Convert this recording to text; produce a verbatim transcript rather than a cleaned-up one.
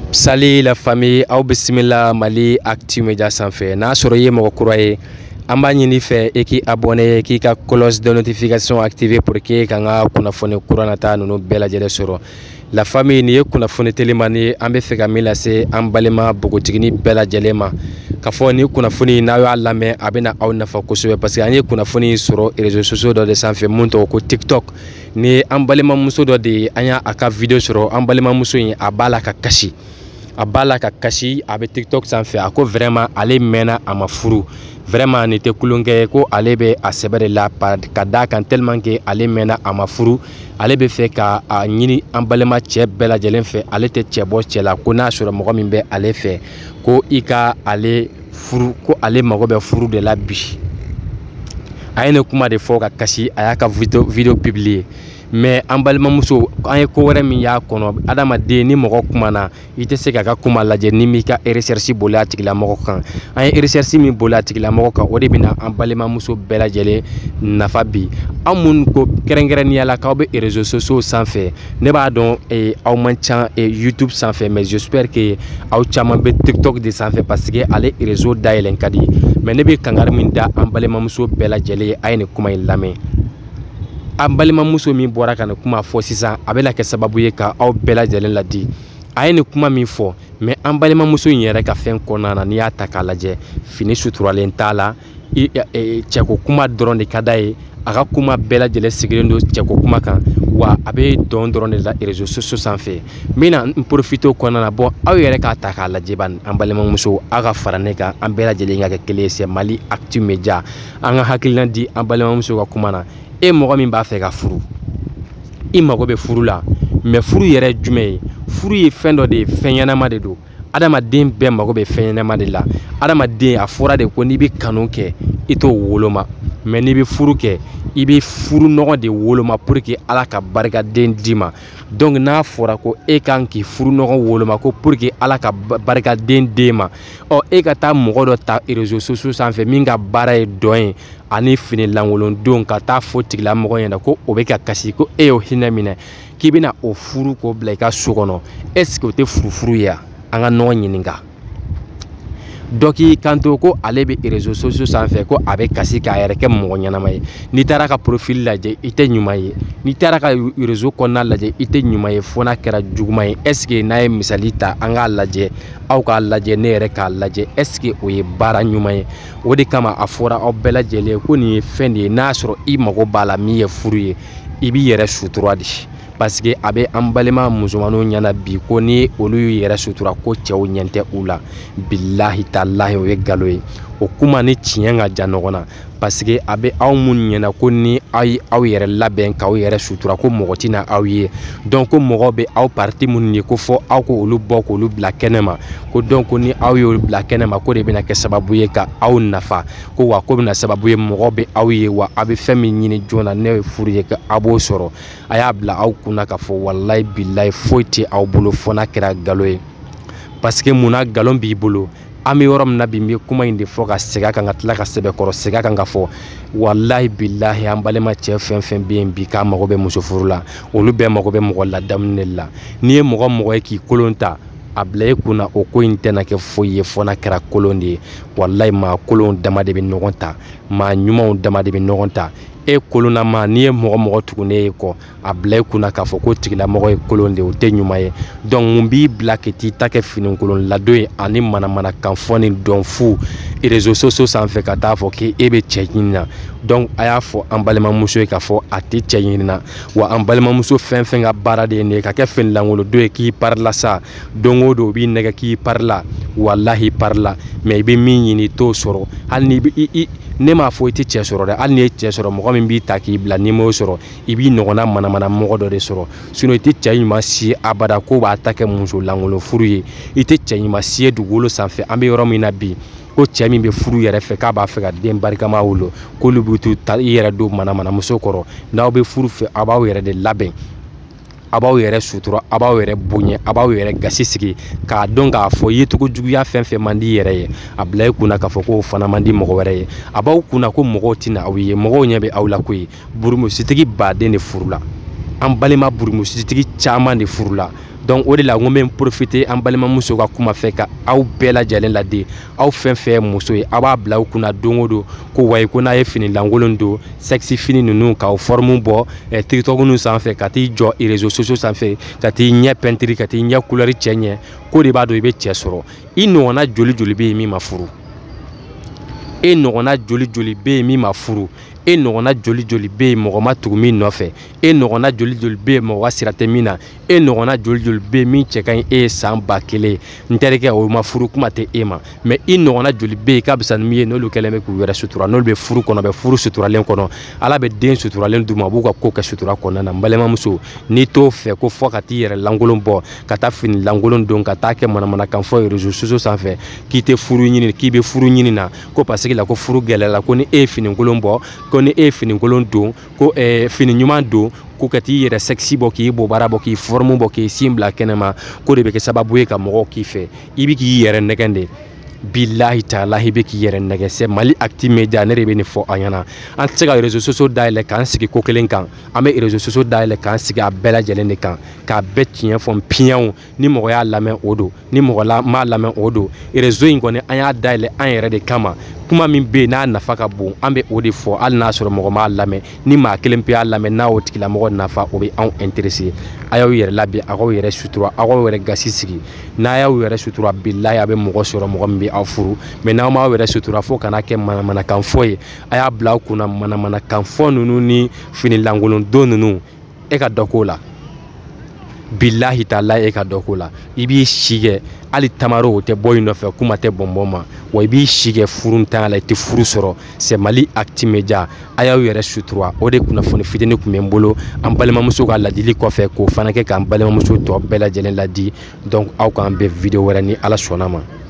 Salut la famille, aw bisimila Mali Actu Media sanfɛ n'a sɔrɔ i ye mɔgɔ kura ye an b'a ɲini fɛ i k'i abonné k'i ka cloche de notification activer pour que ka nga kunnafoni kura nata ninnu bɛɛ lajɛlen sɔrɔ. La famille ni ye kunnafoni telimani ye an bɛ fɛ ka min lase an balima bogotigini bɛɛ lajɛlen ma ka fɔ ni kunnafoni n'a y'a lamɛn a bɛna aw nafa kosɛbɛ parce que an ye kunnafoni sɔrɔ réseaux sociaux dɔ de sanfɛ mun tɔgɔ ko TikTok. Ni an balimamuso dɔ de ye an y'a a ka video sɔrɔ an balimamuso in a b'a la ka kasi a b'a la ka kasi a bɛ TikTok sanfɛ a ko vraiment ale mɛnna a ma furu vraiment ni tɛ kulonkɛ ko ale bɛ a sɛbɛ de la ka d'a kan tellement que ale mɛnna a ma furu ale bɛ fɛ ka a ɲini an balima cɛ bɛɛ lajɛlen fɛ ale tɛ cɛ bɔ cɛ la ko n'a sɔrɔ mɔgɔ min bɛ ale fɛ ko i ka ale furu ko ale mago bɛ furu de la bi a ye ne kuma de fɔ ka kasi a y'a ka video video publier mais an balimamuso an ye ko wɛrɛ min y'a kɔnɔ adamaden ni mɔgɔ kumana i tɛ se ka ka kuma lajɛ ni m'i ka recherche boli a tigilamɔgɔ kan an ye recherche min boli a tigilamɔgɔ kan o de bɛna an balimamuso bɛɛ lajɛlen nafa bi aw minnu ko kɛrɛnkɛrɛnnenya la k'aw bɛ réseaux sociaux sanfɛ ne b'a dɔn aw man ca YouTube sanfɛ mais j'espère que aw caman bɛ TikTok de sanfɛ parce que ale réseau dayɛlɛn ka di mais ne bɛ kangari min da an balimamuso bɛɛ lajɛlen ye a ye nin kuma in lamɛn. An balimamuso min bɔra ka nin kuma fɔ sisan a bɛna kɛ sababu ye ka aw bɛɛ lajɛlen ladi a ye nin kuma min fɔ mais an balimamuso in yɛrɛ ka fɛn kɔnɔna na n'i y'a ta k'a lajɛ fini suturalen t'a la cɛko kuma dɔrɔn de ka d'a ye a ka kuma bɛɛ lajɛlen sigilen don cɛko kuma kan wa a bɛ dɔn dɔrɔn de la réseaux sociaux sanfɛ n bɛna n profiter o kɔnɔna na bon aw yɛrɛ k'a ta k'a lajɛ ban an balimamuso aw ka fara ne kan an bɛɛ lajɛlen ka kɛ kelen ye c'est Mali Actu Media an ka hakilina di an balimamuso ka kuma na. E mɔgɔ min b'a fɛ ka furu i mago bɛ furu la mais furu yɛrɛ jumɛn ye furu ye fɛn dɔ de ye fɛn ɲɛnama de don adamaden bɛɛ mago bɛ fɛn ɲɛnama de la adamaden a fɔra de ko n'i bɛ kanu kɛ i t'o woloma mais n'i bɛ furu kɛ i bɛ furu nɔgɔ de woloma pour que Ala ka barikaden d'i ma donc n'a fɔra ko e kan k'i furu nɔgɔ woloma ko pour que Ala ka barikaden d'e ma ɔ e ka taa mɔgɔ dɔ ta réseaux sociaux sanfɛ min ka baara ye dɔn ye ani fini lankolondon ka taa fɔ tigilamɔgɔ ɲɛna ko o bɛ ka kasi ko e y'o hinɛ minɛ k'i bɛna o furu k'o bila i ka so kɔnɔ est ce que o tɛ furufuru ye an ka ɲɔgɔn ɲininka dɔ k'i kanto ko ale bɛ réseaux sociaux sanfɛ ko a bɛ kasi k'a yɛrɛ kɛ mɔgɔ ɲɛnama ye n'i taara ka profil lajɛ i tɛ ɲuman ye n'i taara ka réseau kɔnɔna lajɛ i tɛ ɲuman ye fo n'a kɛra juguman ye est ce que n'a ye misali ta an k'a lajɛ aw k'a lajɛ ne yɛrɛ k'a lajɛ est ce que o ye baara ɲuman ye o de kama a fɔra aw bɛɛ lajɛlen ko nin ye fɛn de ye n'a sɔrɔ i mago b'a la min ye furu ye i b'i yɛrɛ sutura de parce que a bɛ an balima musomanninw ɲɛna bi ko ni olu y'u yɛrɛ sutura ko cɛw ɲɛ tɛ u la bilahi talahi o ye nkalon ye o kuma ni tiɲɛ ka jan ɲɔgɔn na parce que a bɛ aw minnu ɲɛna ko ni aw ye aw yɛrɛ labɛn k'aw yɛrɛ sutura ko mɔgɔ tɛna aw ye donc ko mɔgɔ bɛ aw parti minnu ye ko fɔ aw ko olu bɔ k'olu bila kɛnɛ ma ko donc ni aw y'olu bila kɛnɛ ma ko de bɛna kɛ sababu ye ka aw nafa ko wa ko bɛna sababu ye mɔgɔ bɛ aw ye wa aw bɛ fɛn min ɲini joona ne ye furu ye ka aw b'o sɔrɔ a y'a bila aw kunna k'a fɔ walayi bilayi foyi tɛ aw bolo fo n'a kɛra nkalon ye parce que munna nkalon b'i bolo an bɛ yɔrɔ min na bi n bɛ kuma in de fɔ ka segin a kan ka tila ka sɛbɛkɔrɔ segin a kan ka fɔ walayi bilahi an balima cɛ fɛn fɛn bɛ yen bi k'a mago bɛ muso furu la olu bɛɛ mago bɛ mɔgɔ ladamu de la n'i ye mɔgɔ mɔgɔ ye k'i kolon ta a bila e kunna o ko in tɛna kɛ foyi ye fo n'a kɛra kolon de ye walayi maa kolon dama de bɛ ɲɔgɔn ta maa ɲumanw dama de bɛ ɲɔgɔn ta e kolonnama n'i ye mɔgɔ mɔgɔ tugunnen ye kɔ a bila e kunna k'a fɔ ko tigilamɔgɔ ye kolon de o tɛ ɲuman ye donc mun b'i bila ka t'i ta kɛ finikolon ladon ye ani manamanakan fɔ ni dɔn fu réseaux sociaux sanfɛ ka taa fɔ k'e bɛ cɛ ɲini na donc a y'a fɔ an balimamuso ye k'a fɔ a tɛ cɛ ɲini na wa an balimamuso fɛn fɛn ka baara de ye nin ye ka kɛ fini lankolondon ye k'i pari la sa don o don o b'i nɛgɛ k'i pari la walahi pari la mais i bɛ min ɲini i t'o sɔrɔ hali ni i i ne m'a fɔ i tɛ cɛ sɔrɔ dɛ hali ni ye cɛ sɔrɔ mɔgɔ min b'i ta k'i bila n'i m'o sɔrɔ i b'i ɲɔgɔnna manamana mɔgɔ dɔ de sɔrɔ sinon i tɛ cɛ ɲuman si abada ko b'a ta kɛ muso lankolon furu ye i tɛ cɛ ɲuman si ye dugukolo sanfɛ an bɛ yɔrɔ min na bi ko cɛ min bɛ furu yɛrɛ fɛ k'a b'a fɛ ka den barikama wolo k'olu bɛ t'u ta i yɛrɛ don manamana muso kɔrɔ n'aw bɛ furu fɛ a b'aw yɛrɛ de labɛn a b'aw yɛrɛ sutura a b'aw yɛrɛ bonya a b'aw yɛrɛ gasi sigi k'a dɔn k'a fɔ yecogo juguya fɛn fɛn man di yɛrɛ ye a bila i kunna k'a fɔ k'o fana man di mɔgɔ wɛrɛ ye a b'aw kunna ko mɔgɔw tɛna aw ye mɔgɔw ɲɛ bɛ aw la ko ye burumusitigi baden de furu la an balima burumusitigi caman de furu la donc o de la ngo men profiter an balimamuso ka kuma fɛ ka aw bɛɛ lajɛlen ladi aw fɛn fɛn muso ye a b'a bila u kunna don o don ko wayi ko n'a ye fini lankolon don sexy fini ninnu k'aw forme bɔ TikTok ninnu sanfɛ ka t'i jɔ réseaux sociaux sanfɛ ka t'i ɲɛ peinture ka t'i ɲɛ couleur cɛ ɲɛ ko de b'a dɔn i bɛ cɛ sɔrɔ i ɲɔgɔnna joli joli bɛ yen min ma furu e ɲɔgɔnna joli joli bɛ yen min ma furu e ɲɔgɔnna joli joli bɛ yen mɔgɔ ma tugu min nɔfɛ e ɲɔgɔnna joli joli bɛ yen mɔgɔ ka sira tɛ min na e ɲɔgɔnna joli joli bɛ yen min cɛ ka ɲi e ye san ba kelen n terikɛ o ma furu kuma tɛ e ma mais i ɲɔgɔnna joli bɛ yen k'a bɛ sa ni min ye n'olu kɛlen bɛ k'u yɛrɛ sutura n'olu bɛ furu kɔnɔ bɛ furu suturalen kɔnɔ ala bɛ den suturalen d'u ma a b'u ka ko kɛ sutura kɔnɔna na n balimamuso n'i t'o fɛ ko fɔ ka t'i yɛrɛ lankolon bɔ ka taa fini lankolon don ka taa kɛ manamanakan fɔ réseaux sociaux sanfɛ k'i tɛ furu ɲini k'i bɛ furu ɲini na ko parce que la ko furu gɛlɛyara ko ni e ye fini kolon bɔ ko ni e ye fini kolon don ko fini ɲuman don ko ka t'i yɛrɛ sexy bɔ k'i bobara bɔ k'i forme bɔ k'i sin bila kɛnɛma ko de bɛ kɛ sababu ye ka mɔgɔw k'i fɛ i bɛ k'i yɛrɛ nɛgɛn de billahi ta'ala i bɛ k'i yɛrɛ nɛgɛ c'est Mali Actu Media ne de bɛ nin fɔ an ɲɛna an tɛ se ka réseaux sociaux dayɛlɛ k'an sigi ko kelen kan an bɛ réseaux sociaux dayɛlɛ k'an sigi a bɛɛ lajɛlen de kan k'a bɛɛ tiɲɛ fɔ piɲɛw ni mɔgɔ y'a lamɛn o don ni mɔgɔ la m'a lamɛn o don réseau in kɔni an y'a dayɛlɛ an yɛrɛ de kama kuma min bɛ yen n'a nafa ka bon an bɛ o de fɔ hali n'a sɔrɔ mɔgɔ m'a lamɛn ni maa kelen pe y'a lamɛn n'a y'o tigilamɔgɔ nafa o bɛ anw intéressé a y'aw yɛrɛ labɛn a k'aw yɛrɛ sutura a k'aw yɛrɛ gasi sigi n'a y'aw yɛrɛ sutura billahi a bɛ mɔgɔ sɔrɔ mɔgɔ min bɛ aw furu mais n'aw m'aw yɛrɛ sutura fo kana kɛ manamanakan fɔ ye a y'a bila aw kunna manamanakan fɔ ninnu ni fini lankolon don ninnu e ka dɔ k'o la billahi ta'ala e ka dɔ k'o la i b'i si kɛ hali tamaro o tɛ bɔ i nɔfɛ kuma tɛ bɔnbɔn ma wa i b'i si kɛ furu ntanya la i tɛ furu sɔrɔ c'est Mali Actu Media a y'aw yɛrɛ sutura o de kunnafoni fitini tun bɛ n bolo an balimamuso ka ladili kɔfɛ k'o fana kɛ k'an balimamuso tɔ bɛɛ lajɛlen ladi donc aw k'an bɛn video wɛrɛ ni ala sɔnna ma.